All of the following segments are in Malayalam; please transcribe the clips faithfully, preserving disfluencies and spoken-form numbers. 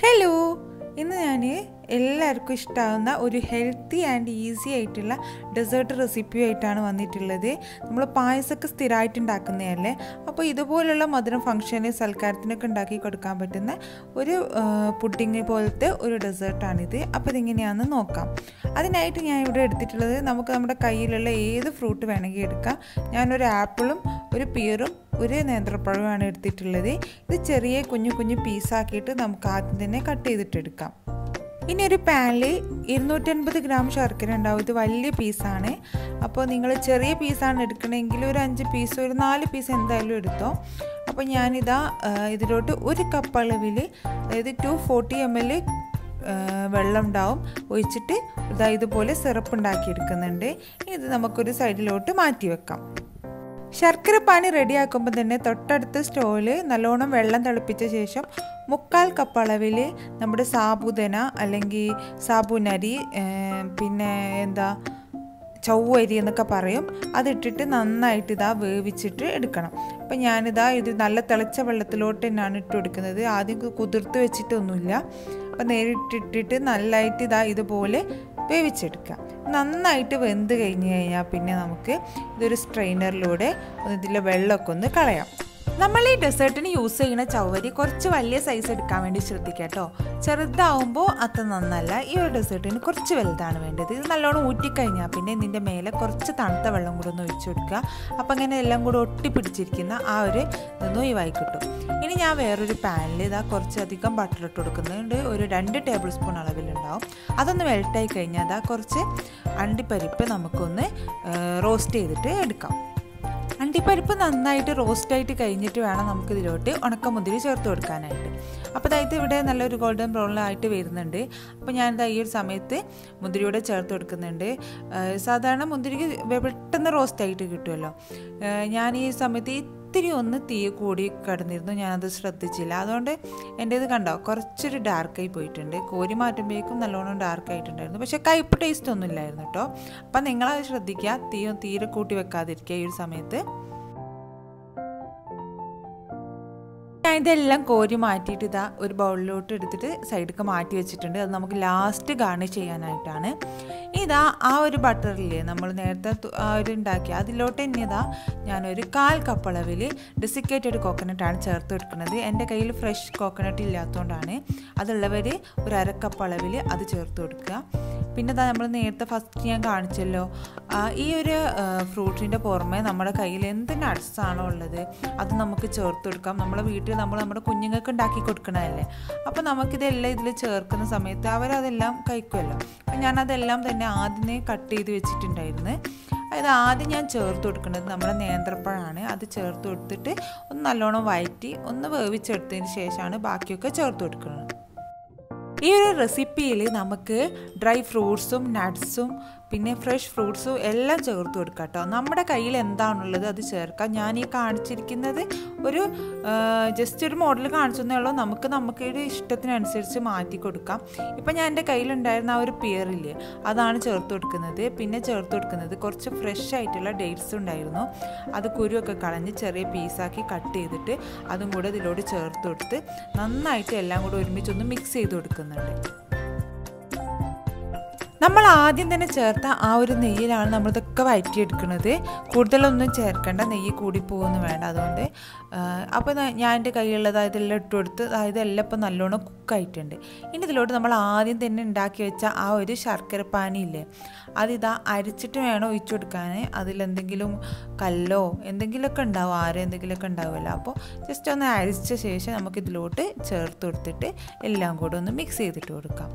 ഹലോ, ഇന്ന് ഞാൻ എല്ലാവർക്കും ഇഷ്ടമാകുന്ന ഒരു ഹെൽത്തി ആൻഡ് ഈസി ആയിട്ടുള്ള ഡെസേർട്ട് റെസിപ്പിയായിട്ടാണ് വന്നിട്ടുള്ളത്. നമ്മൾ പായസമൊക്കെ സ്ഥിരമായിട്ട് ഉണ്ടാക്കുന്നതല്ലേ, അപ്പോൾ ഇതുപോലുള്ള മധുരം ഫംഗ്ഷന് സൽക്കാരത്തിനൊക്കെ ഉണ്ടാക്കി കൊടുക്കാൻ പറ്റുന്ന ഒരു പുഡിങ് പോലത്തെ ഒരു ഡെസേർട്ടാണിത്. അപ്പോൾ ഇതെങ്ങനെയാണെന്ന് നോക്കാം. അതിനായിട്ട് ഞാൻ ഇവിടെ എടുത്തിട്ടുള്ളത്, നമുക്ക് നമ്മുടെ കയ്യിലുള്ള ഏത് ഫ്രൂട്ട് വേണമെങ്കിൽ എടുക്കാം. ഞാനൊരു ആപ്പിളും ഒരു പിയറും ഒരു നേന്ത്രപ്പഴമാണ് എടുത്തിട്ടുള്ളത്. ഇത് ചെറിയ കുഞ്ഞു കുഞ്ഞു പീസാക്കിയിട്ട് നമുക്ക് ആദ്യം തന്നെ കട്ട് ചെയ്തിട്ടെടുക്കാം. ഇനി ഒരു പാനിൽ ഇരുന്നൂറ്റൻപത് ഗ്രാം ശർക്കര ഉണ്ടാവും. ഇത് വലിയ പീസാണ്. അപ്പോൾ നിങ്ങൾ ചെറിയ പീസാണ് എടുക്കണമെങ്കിൽ ഒരു അഞ്ച് പീസ് ഒരു നാല് പീസ് എന്തായാലും എടുത്തോ. അപ്പോൾ ഞാനിതാ ഇതിലോട്ട് ഒരു കപ്പ് അളവിൽ, അതായത് ടു ഫോർട്ടി എം എൽ വെള്ളം ഉണ്ടാവും ഒഴിച്ചിട്ട് ഇതാ ഇതുപോലെ സിറപ്പ് ഉണ്ടാക്കി എടുക്കുന്നുണ്ട്. ഇത് നമുക്കൊരു സൈഡിലോട്ട് മാറ്റി വെക്കാം. ശർക്കര പാനി റെഡിയാക്കുമ്പോൾ തന്നെ തൊട്ടടുത്ത സ്റ്റോവിൽ നല്ലോണം വെള്ളം തിളപ്പിച്ച ശേഷം മുക്കാൽ കപ്പ് അളവിൽ നമ്മുടെ സാബുദന അല്ലെങ്കിൽ സാബുനരി, പിന്നെ എന്താ ചവ്വരി എന്നൊക്കെ പറയും, അതിട്ടിട്ട് നന്നായിട്ട് ഇതാ വേവിച്ചിട്ട് എടുക്കണം. അപ്പം ഞാനിതാ ഇത് നല്ല തിളച്ച വെള്ളത്തിലോട്ട് തന്നെയാണ് ഇട്ട് കൊടുക്കുന്നത്. ആദ്യം കുതിർത്ത് വെച്ചിട്ടൊന്നുമില്ല. അപ്പം നേരിട്ടിട്ടിട്ട് നല്ലതായിട്ട് ഇതാ ഇതുപോലെ വേവിച്ചെടുക്കുക. നന്നായിട്ട് വെന്ത് കഴിഞ്ഞ് കഴിഞ്ഞാൽ പിന്നെ നമുക്ക് ഇതൊരു സ്ട്രെയിനറിലൂടെ ഇതിലെ വെള്ളമൊക്കെ ഒന്ന് കളയാം. നമ്മൾ ഈ ഡെസേർട്ടിന് യൂസ് ചെയ്യുന്ന ചവ്വരി കുറച്ച് വലിയ സൈസ് എടുക്കാൻ വേണ്ടി ശ്രദ്ധിക്കുക കേട്ടോ. ചെറുതാവുമ്പോൾ അത്ര നന്നല്ല. ഈ ഒരു ഡെസേർട്ടിന് കുറച്ച് വലുതാണ് വേണ്ടത്. ഇത് നല്ലോണം ഊറ്റിക്കഴിഞ്ഞാൽ പിന്നെ ഇതിൻ്റെ മേലെ കുറച്ച് തണുത്ത വെള്ളം കൂടെ ഒന്ന് ഒഴിച്ചു കൊടുക്കുക. അപ്പം അങ്ങനെ എല്ലാം കൂടെ ഒട്ടിപ്പിടിച്ചിരിക്കുന്ന ആ ഒരു ഇതൊന്നും ഒഴിവായി കിട്ടും. ഇനി ഞാൻ വേറൊരു പാനിൽ ഇതാ കുറച്ചധികം ബട്ടർ ഇട്ട് കൊടുക്കുന്നുണ്ട്. ഒരു രണ്ട് ടേബിൾ സ്പൂൺ അളവിലുണ്ടാവും. അതൊന്ന് മെൽട്ടായി കഴിഞ്ഞാൽ അതാ കുറച്ച് അണ്ടിപ്പരിപ്പ് നമുക്കൊന്ന് റോസ്റ്റ് ചെയ്തിട്ട് എടുക്കാം. അണ്ടിപ്പരിപ്പ് നന്നായിട്ട് റോസ്റ്റായിട്ട് കഴിഞ്ഞിട്ട് വേണം നമുക്കിതിലോട്ട് ഉണക്കമുന്തിരി ചേർത്ത് കൊടുക്കാനായിട്ട്. അപ്പോൾ അതായത് ഇവിടെ നല്ലൊരു ഗോൾഡൻ ബ്രൗണിലായിട്ട് വരുന്നുണ്ട്. അപ്പോൾ ഞാനിതാ ഈ ഒരു സമയത്ത് മുന്തിരിയോടെ ചേർത്ത് കൊടുക്കുന്നുണ്ട്. സാധാരണ മുന്തിരിക്ക് പെട്ടെന്ന് റോസ്റ്റായിട്ട് കിട്ടുമല്ലോ. ഞാൻ ഈ സമയത്ത് ഇത്തിരി ഒന്ന് തീ കൂടി കിടന്നിരുന്നു, ഞാനത് ശ്രദ്ധിച്ചില്ല. അതുകൊണ്ട് എൻ്റെ ഇത് കണ്ടോ കുറച്ചൊരു ഡാർക്കായി പോയിട്ടുണ്ട്. കോരി മാറ്റുമ്പോഴേക്കും നല്ലോണം ഡാർക്കായിട്ടുണ്ടായിരുന്നു. പക്ഷേ കയ്പ്പ് ടേസ്റ്റ് ഒന്നും ഇല്ലായിരുന്നു കേട്ടോ. അപ്പം നിങ്ങളത് ശ്രദ്ധിക്കുക, തീ തീരെ കൂട്ടി വെക്കാതിരിക്കുക ഈ ഒരു സമയത്ത്. ഞാൻ ഇതെല്ലാം കോരി മാറ്റിയിട്ട് ഇതാ ഒരു ബൗളിലോട്ട് എടുത്തിട്ട് സൈഡിലേക്ക് മാറ്റി വെച്ചിട്ടുണ്ട്. അത് നമുക്ക് ലാസ്റ്റ് ഗാർണിഷ് ചെയ്യാനായിട്ടാണ്. ഇതാ ആ ഒരു ബട്ടറിൽ നമ്മൾ നേരത്തെ ആ ഒരു ഉണ്ടാക്കി അതിലോട്ട് തന്നെ ഇതാ ഞാനൊരു കാൽ കപ്പ് അളവിൽ ഡെസിക്കേറ്റഡ് കോക്കനട്ടാണ് ചേർത്ത് കൊടുക്കുന്നത്. എൻ്റെ കയ്യിൽ ഫ്രഷ് കോക്കനട്ട് ഇല്ലാത്തതുകൊണ്ടാണ്. അതുള്ളവർ ഒരു അരക്കപ്പ് അളവിൽ അത് ചേർത്ത് കൊടുക്കുക. പിന്നെ ഇതാ നമ്മൾ നേരത്തെ ഫസ്റ്റ് ഞാൻ കാണിച്ചല്ലോ, ഈ ഒരു ഫ്രൂട്ടിൻ്റെ പുറമെ നമ്മുടെ കയ്യിൽ എന്ത് നട്ട്സാണോ ഉള്ളത് അത് നമുക്ക് ചേർത്ത് കൊടുക്കാം. നമ്മളെ വീട്ടിൽ നമ്മൾ നമ്മുടെ കുഞ്ഞുങ്ങൾക്ക് ഉണ്ടാക്കി കൊടുക്കണതല്ലേ. അപ്പോൾ നമുക്കിതെല്ലാം ഇതിൽ ചേർക്കുന്ന സമയത്ത് അവരതെല്ലാം കഴിക്കുമല്ലോ. അപ്പം ഞാനതെല്ലാം തന്നെ ആദ്യമേ കട്ട് ചെയ്ത് വെച്ചിട്ടുണ്ടായിരുന്നു. അതായത് ആദ്യം ഞാൻ ചേർത്ത് കൊടുക്കുന്നത് നമ്മുടെ നേന്ത്രപ്പഴമാണ്. അത് ചേർത്ത് കൊടുത്തിട്ട് ഒന്ന് നല്ലോണം വഴറ്റി ഒന്ന് വേവിച്ചെടുത്തതിന് ശേഷമാണ് ബാക്കിയൊക്കെ ചേർത്ത് കൊടുക്കുന്നത്. ഈ ഒരു റെസിപ്പിയിൽ നമുക്ക് ഡ്രൈ ഫ്രൂട്ട്സും നട്ട്സും പിന്നെ ഫ്രഷ് ഫ്രൂട്ട്സും എല്ലാം ചേർത്ത് കൊടുക്കാം കേട്ടോ. നമ്മുടെ കയ്യിൽ എന്താണുള്ളത് അത് ചേർക്കാം. ഞാൻ ഈ കാണിച്ചിരിക്കുന്നത് ഒരു ജസ്റ്റ് ഒരു മോഡൽ കാണിച്ചെന്നേ ഉള്ളൂ. നമുക്ക് നമുക്ക് ഒരു ഇഷ്ടത്തിനനുസരിച്ച് മാറ്റി കൊടുക്കാം. ഇപ്പം ഞാൻ എൻ്റെ കയ്യിലുണ്ടായിരുന്ന ആ ഒരു പിയറില്ലേ അതാണ് ചേർത്ത് കൊടുക്കുന്നത്. പിന്നെ ചേർത്ത് കൊടുക്കുന്നത് കുറച്ച് ഫ്രഷ് ആയിട്ടുള്ള ഡേറ്റ്സ് ഉണ്ടായിരുന്നു. അത് കുരുവൊക്കെ കളഞ്ഞ് ചെറിയ പീസാക്കി കട്ട് ചെയ്തിട്ട് അതും കൂടെ ഇതിലോട്ട് ചേർത്ത് കൊടുത്ത് നന്നായിട്ട് എല്ലാം കൂടെ ഒരുമിച്ചൊന്ന് മിക്സ് ചെയ്ത് കൊടുക്കുന്നുണ്ട്. നമ്മൾ ആദ്യം തന്നെ ചേർത്ത ആ ഒരു നെയ്യിലാണ് നമ്മളിതൊക്കെ വഴറ്റിയെടുക്കുന്നത്. കൂടുതലൊന്നും ചേർക്കേണ്ട, നെയ്യ് കൂടിപ്പോകുന്നു വേണ്ട. അതുകൊണ്ട് അപ്പോൾ ഞാൻ എൻ്റെ കയ്യിലുള്ളത് ഇതെല്ലാം ഇട്ട് കൊടുത്ത് ഇതെല്ലാം ഇപ്പം നല്ലോണം കുക്കായിട്ടുണ്ട്. ഇനി ഇതിലോട്ട് നമ്മൾ ആദ്യം തന്നെ ഉണ്ടാക്കി വെച്ച ആ ഒരു ശർക്കര പാനിയില്ലേ അതിതാ അരിച്ചിട്ട് വേണം ഒഴിച്ചു കൊടുക്കാൻ. അതിലെന്തെങ്കിലും കല്ലോ എന്തെങ്കിലുമൊക്കെ ഉണ്ടാവും, ആരോ എന്തെങ്കിലുമൊക്കെ ഉണ്ടാവുമല്ലോ. അപ്പോൾ ജസ്റ്റ് ഒന്ന് അരിച്ച ശേഷം നമുക്കിതിലോട്ട് ചേർത്ത് കൊടുത്തിട്ട് എല്ലാം കൂടെ ഒന്ന് മിക്സ് ചെയ്തിട്ട് കൊടുക്കാം.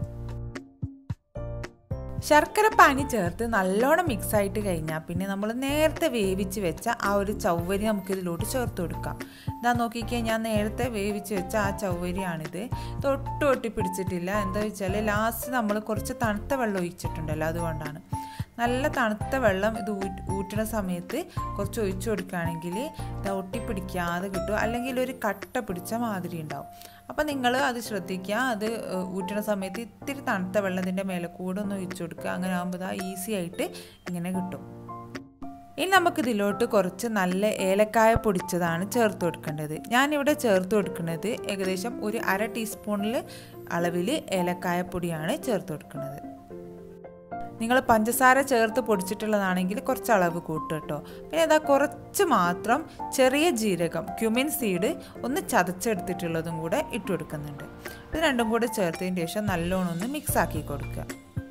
ശർക്കര പാനി ചേർത്ത് നല്ലോണം മിക്സ് ആയിട്ട് കഴിഞ്ഞാൽ പിന്നെ നമ്മൾ നേരത്തെ വേവിച്ച് വെച്ച ആ ഒരു ചവ്വരി നമുക്കിതിലോട്ട് ചേർത്ത് കൊടുക്കാം. ഇതാ നോക്കിക്കേ, ഞാൻ നേരത്തെ വേവിച്ച് വെച്ച ആ ചവ്വരിയാണിത്. തൊട്ട് ഒട്ടി പിടിച്ചിട്ടില്ല. എന്താ വെച്ചാൽ ലാസ്റ്റ് നമ്മൾ കുറച്ച് തണുത്ത വെള്ളം ഒഴിച്ചിട്ടുണ്ടല്ലോ, അതുകൊണ്ടാണ്. നല്ല തണുത്ത വെള്ളം ഇത് ഊറ്റുന്ന സമയത്ത് കുറച്ച് ഒഴിച്ചു കൊടുക്കുകയാണെങ്കിൽ ഇത് ഒട്ടിപ്പിടിക്കാതെ കിട്ടും. അല്ലെങ്കിൽ ഒരു കട്ട പിടിച്ച മാതിരി ഉണ്ടാവും. അപ്പം നിങ്ങൾ അത് ശ്രദ്ധിക്കുക. അത് ഊറ്റുന്ന സമയത്ത് ഇത്തിരി തണുത്ത വെള്ളത്തിൻ്റെ മേലെ കൂടെ ഒന്ന് ഒഴിച്ചു കൊടുക്കുക. അങ്ങനെ ആകുമ്പോൾ ഇതാ ഈസി ആയിട്ട് ഇങ്ങനെ കിട്ടും. ഇനി നമുക്കിതിലോട്ട് കുറച്ച് നല്ല ഏലക്കായ പൊടിച്ചതാണ് ചേർത്ത് കൊടുക്കേണ്ടത്. ഞാനിവിടെ ചേർത്ത് കൊടുക്കുന്നത് ഏകദേശം ഒരു അര ടീസ്പൂണിൽ അളവിൽ ഏലക്കായ പൊടിയാണ് ചേർത്ത് കൊടുക്കുന്നത്. നിങ്ങൾ പഞ്ചസാര ചേർത്ത് പൊടിച്ചിട്ടുള്ളതാണെങ്കിൽ കുറച്ച് അളവ് കൂട്ടും കേട്ടോ. പിന്നെ ഇതാ കുറച്ച് മാത്രം ചെറിയ ജീരകം ക്യുമിൻ സീഡ് ഒന്ന് ചതച്ചെടുത്തിട്ടുള്ളതും കൂടെ ഇട്ട് കൊടുക്കുന്നുണ്ട്. ഇത് രണ്ടും കൂടെ ചേർത്തതിന് ശേഷം നല്ലോണം ഒന്ന് മിക്സ് ആക്കി കൊടുക്കുക.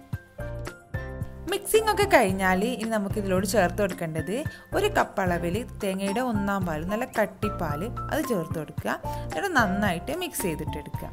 മിക്സിംഗ് ഒക്കെ കഴിഞ്ഞാൽ ഇനി നമുക്ക് ഇതിലോട്ട് ചേർത്ത് കൊടുക്കേണ്ടത് ഒരു കപ്പ് അളവിൽ തേങ്ങയുടെ ഒന്നാം പാൽ, നല്ല കട്ടിപ്പാൽ അത് ചേർത്ത് കൊടുക്കുക. എന്നിട്ട് നന്നായിട്ട് മിക്സ് ചെയ്തിട്ടെടുക്കുക.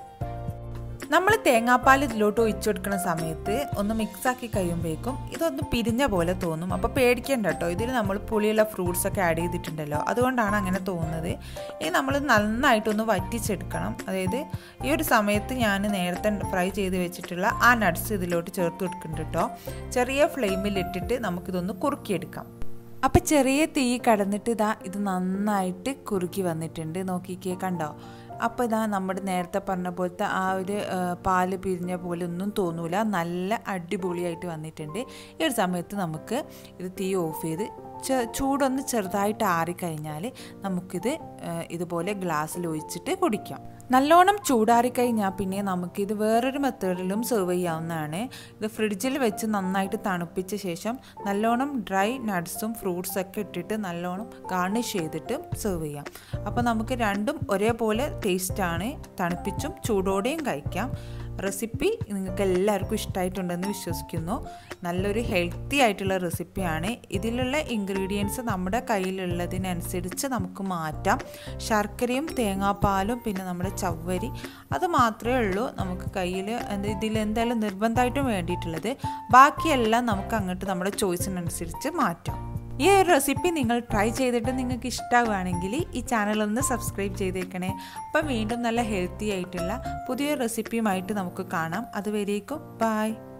നമ്മൾ തേങ്ങാപ്പാൽ ഇതിലോട്ട് ഒഴിച്ചു കൊടുക്കുന്ന സമയത്ത് ഒന്ന് മിക്സാക്കി കഴിയുമ്പോഴേക്കും ഇതൊന്ന് പിരിഞ്ഞ പോലെ തോന്നും. അപ്പോൾ പേടിക്കേണ്ട കേട്ടോ, ഇതിൽ നമ്മൾ പുളിയുള്ള ഫ്രൂട്ട്സ് ഒക്കെ ആഡ് ചെയ്തിട്ടുണ്ടല്ലോ, അതുകൊണ്ടാണ് അങ്ങനെ തോന്നുന്നത്. ഇനി നമ്മൾ നന്നായിട്ടൊന്ന് വറ്റിച്ചെടുക്കണം. അതായത് ഈ ഒരു സമയത്ത് ഞാൻ നേരത്തെ ഫ്രൈ ചെയ്ത് വെച്ചിട്ടുള്ള ആ നട്ട്സ് ഇതിലോട്ട് ചേർത്ത് കൊടുക്കുന്നുണ്ട് കേട്ടോ. ചെറിയ ഫ്ലെയിമിൽ ഇട്ടിട്ട് നമുക്കിതൊന്ന് കുറുക്കിയെടുക്കാം. അപ്പം ചെറിയ തീ കടന്നിട്ട് ഇതാ ഇത് നന്നായിട്ട് കുറുക്കി വന്നിട്ടുണ്ട്. നോക്കിക്കേ, കണ്ടോ? അപ്പോൾ ഇതാ നമ്മുടെ നേരത്തെ പറഞ്ഞ പോലത്തെ ആ ഒരു പാല് പിരിഞ്ഞ പോലെ ഒന്നും തോന്നൂല, നല്ല അടിപൊളിയായിട്ട് വന്നിട്ടുണ്ട്. ഈ ഒരു സമയത്ത് നമുക്ക് ഇത് തീ ഓഫ് ചെയ്ത് ചൂടൊന്ന് ചെറുതായിട്ട് ആറിക്കഴിഞ്ഞാൽ നമുക്കിത് ഇതുപോലെ ഗ്ലാസ്സിൽ ഒഴിച്ചിട്ട് കുടിക്കാം. നല്ലോണം ചൂടാറിക്കഴിഞ്ഞാൽ പിന്നെ നമുക്കിത് വേറൊരു മെത്തേഡിലും സെർവ് ചെയ്യാവുന്നതാണ്. ഇത് ഫ്രിഡ്ജിൽ വെച്ച് നന്നായിട്ട് തണുപ്പിച്ച ശേഷം നല്ലോണം ഡ്രൈ നട്ട്സും ഫ്രൂട്ട്സൊക്കെ ഇട്ടിട്ട് നല്ലോണം ഗാർണിഷ് ചെയ്തിട്ട് സെർവ് ചെയ്യാം. അപ്പോൾ നമുക്ക് രണ്ടും ഒരേപോലെ ടേസ്റ്റാണ്, തണുപ്പിച്ചും ചൂടോടെയും കഴിക്കാം. റെസിപ്പി നിങ്ങൾക്ക് എല്ലാവർക്കും ഇഷ്ടമായിട്ടുണ്ടെന്ന് വിശ്വസിക്കുന്നു. നല്ലൊരു ഹെൽത്തി ആയിട്ടുള്ള റെസിപ്പിയാണ്. ഇതിലുള്ള ഇൻഗ്രീഡിയൻസ് നമ്മുടെ കയ്യിലുള്ളതിനനുസരിച്ച് നമുക്ക് മാറ്റാം. ശർക്കരയും തേങ്ങാപ്പാലും പിന്നെ നമ്മുടെ ചവ്വരി അത് മാത്രമേ ഉള്ളൂ നമുക്ക് കയ്യിൽ ഇതിൽ എന്തായാലും നിർബന്ധമായിട്ടും വേണ്ടിയിട്ടുള്ളത്. ബാക്കിയെല്ലാം നമുക്ക് അങ്ങോട്ട് നമ്മുടെ ചോയ്സിനനുസരിച്ച് മാറ്റാം. ഈ ഒരു റെസിപ്പി നിങ്ങൾ ട്രൈ ചെയ്തിട്ട് നിങ്ങൾക്ക് ഇഷ്ടമാവുകയാണെങ്കിൽ ഈ ചാനലൊന്ന് സബ്സ്ക്രൈബ് ചെയ്തേക്കണേ. അപ്പം വീണ്ടും നല്ല ഹെൽത്തി ആയിട്ടുള്ള പുതിയ റെസിപ്പിയുമായിട്ട് നമുക്ക് കാണാം. അതുവരേക്കും ബൈ.